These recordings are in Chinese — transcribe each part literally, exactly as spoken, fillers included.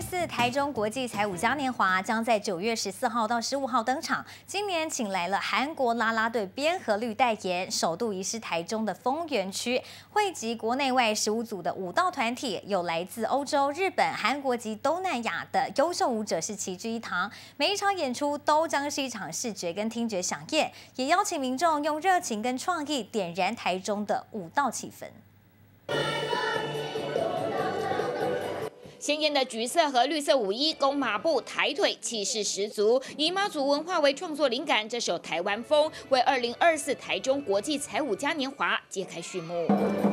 四台中国际彩舞嘉年华将在九月十四号到十五号登场。今年请来了韩国啦啦队边和律代言，首度移师台中的丰原区，汇集国内外十五组的舞蹈团体，有来自欧洲、日本、韩国及东南亚的优秀舞者是齐聚一堂。每一场演出都将是一场视觉跟听觉飨宴，也邀请民众用热情跟创意点燃台中的舞蹈气氛。 鲜艳的橘色和绿色舞衣，弓马步、抬腿，气势十足。以妈祖文化为创作灵感，这首《台湾风》为二零二四台中国际彩舞嘉年华揭开序幕。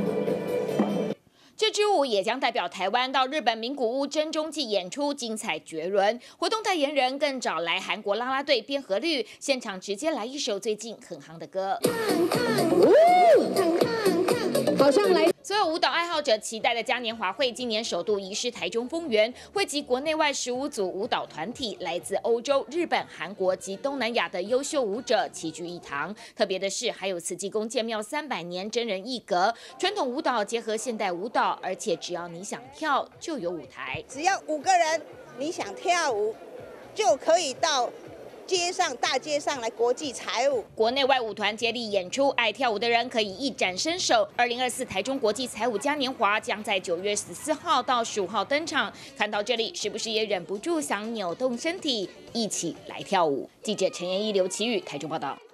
这支舞也将代表台湾到日本名古屋真中记演出，精彩绝伦。活动代言人更找来韩国啦啦队边和律，现场直接来一首最近很夯的歌。看看，看看看，好像来。所有舞蹈爱好者期待的嘉年华会，今年首度移师台中丰原，汇集国内外十五组舞蹈团体，来自欧洲、日本、韩国及东南亚的优秀舞者齐聚一堂。特别的是，还有慈济宫建庙三百年真人艺阁，传统舞蹈结合现代舞蹈。 而且只要你想跳，就有舞台。 只要五个人，你想跳舞，就可以到街上、大街上来国际彩舞。 国内外舞团接力演出，爱跳舞的人可以一展身手。二零二四台中国际彩舞嘉年华将在九月十四号到十五号登场。看到这里，是不是也忍不住想扭动身体，一起来跳舞？记者陈妍一、刘奇宇台中报道。